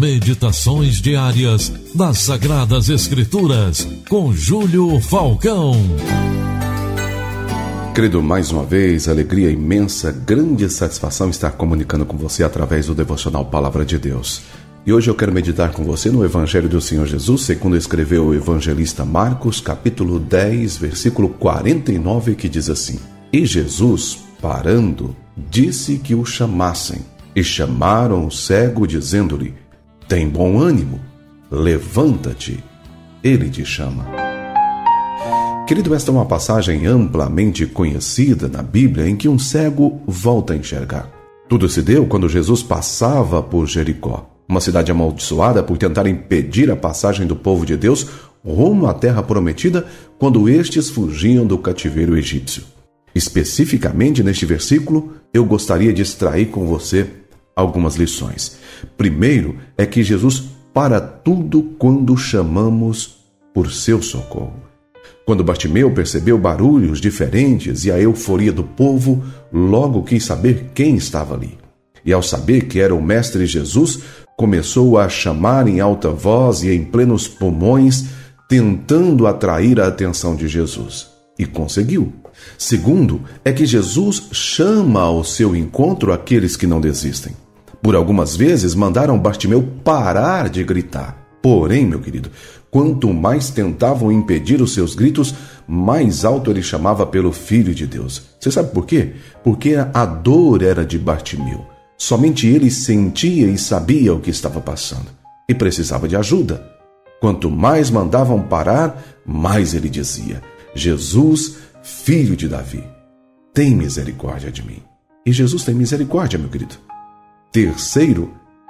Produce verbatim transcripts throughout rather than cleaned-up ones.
Meditações diárias das Sagradas Escrituras, com Júlio Falcão. Querido, mais uma vez, alegria imensa, grande satisfação estar comunicando com você através do devocional Palavra de Deus. E hoje eu quero meditar com você no Evangelho do Senhor Jesus, segundo escreveu o evangelista Marcos, capítulo dez, versículo quarenta e nove, que diz assim: E Jesus, parando, disse que o chamassem. E chamaram o cego, dizendo-lhe: Tem bom ânimo, levanta-te, ele te chama. Querido, esta é uma passagem amplamente conhecida na Bíblia em que um cego volta a enxergar. Tudo se deu quando Jesus passava por Jericó, uma cidade amaldiçoada por tentar impedir a passagem do povo de Deus rumo à terra prometida quando estes fugiam do cativeiro egípcio. Especificamente neste versículo, eu gostaria de extrair com você algumas lições. Primeiro é que Jesus para tudo quando chamamos por seu socorro. Quando Bartimeu percebeu barulhos diferentes e a euforia do povo, logo quis saber quem estava ali. E ao saber que era o Mestre Jesus, começou a chamar em alta voz e em plenos pulmões, tentando atrair a atenção de Jesus. E conseguiu. Segundo, é que Jesus chama ao seu encontro aqueles que não desistem. Por algumas vezes mandaram Bartimeu parar de gritar. Porém, meu querido, quanto mais tentavam impedir os seus gritos, mais alto ele chamava pelo Filho de Deus. Você sabe por quê? Porque a dor era de Bartimeu. Somente ele sentia e sabia o que estava passando. E precisava de ajuda. Quanto mais mandavam parar, mais ele dizia: Jesus, filho de Davi, tem misericórdia de mim. E Jesus tem misericórdia, meu querido. Terceiro,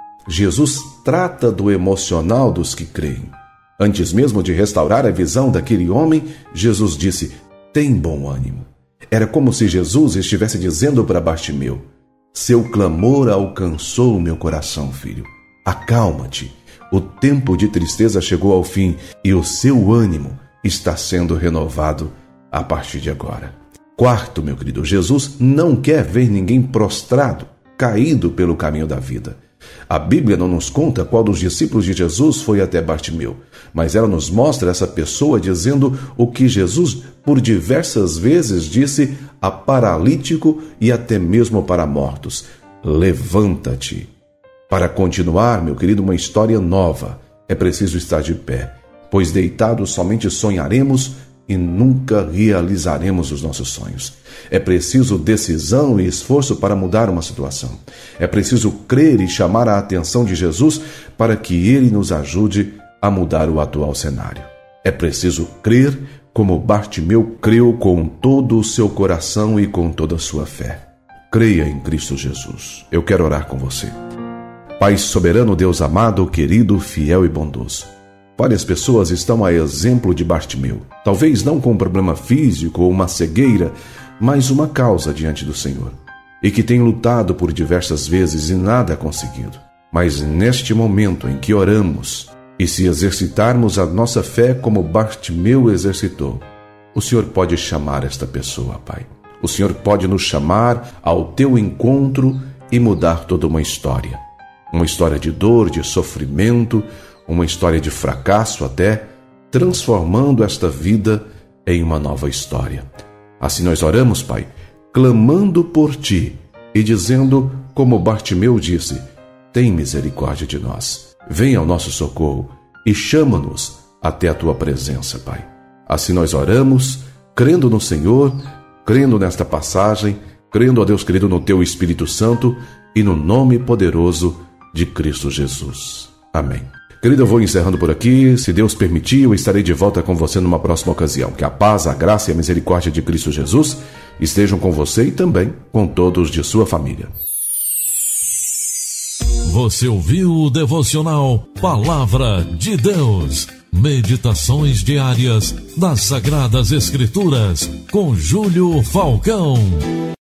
Jesus trata do emocional dos que creem. Antes mesmo de restaurar a visão daquele homem, Jesus disse: tem bom ânimo. Era como se Jesus estivesse dizendo para Bartimeu: seu clamor alcançou o meu coração, filho. Acalma-te. O tempo de tristeza chegou ao fim e o seu ânimo está sendo renovado a partir de agora. Quarto, meu querido, Jesus não quer ver ninguém prostrado, caído pelo caminho da vida. A Bíblia não nos conta qual dos discípulos de Jesus foi até Bartimeu, mas ela nos mostra essa pessoa dizendo o que Jesus por diversas vezes disse a paralítico e até mesmo para mortos: levanta-te. Para continuar, meu querido, uma história nova, é preciso estar de pé, pois deitados somente sonharemos e nunca realizaremos os nossos sonhos. É preciso decisão e esforço para mudar uma situação. É preciso crer e chamar a atenção de Jesus para que Ele nos ajude a mudar o atual cenário. É preciso crer como Bartimeu creu com todo o seu coração e com toda a sua fé. Creia em Cristo Jesus. Eu quero orar com você. Pai soberano, Deus amado, querido, fiel e bondoso, várias pessoas estão a exemplo de Bartimeu, talvez não com um problema físico ou uma cegueira, mas uma causa diante do Senhor, e que tem lutado por diversas vezes e nada conseguido. Mas neste momento em que oramos, e se exercitarmos a nossa fé como Bartimeu exercitou, o Senhor pode chamar esta pessoa, Pai. O Senhor pode nos chamar ao teu encontro e mudar toda uma história. Uma história de dor, de sofrimento, uma história de fracasso até, transformando esta vida em uma nova história. Assim nós oramos, Pai, clamando por Ti e dizendo, como Bartimeu disse: tem misericórdia de nós, venha ao nosso socorro e chama-nos até a Tua presença, Pai. Assim nós oramos, crendo no Senhor, crendo nesta passagem, crendo, ó Deus querido, no Teu Espírito Santo e no nome poderoso de Cristo Jesus. Amém. Querido, eu vou encerrando por aqui. Se Deus permitir, eu estarei de volta com você numa próxima ocasião. Que a paz, a graça e a misericórdia de Cristo Jesus estejam com você e também com todos de sua família. Você ouviu o devocional Palavra de Deus. Meditações diárias das Sagradas Escrituras com Júlio Falcão.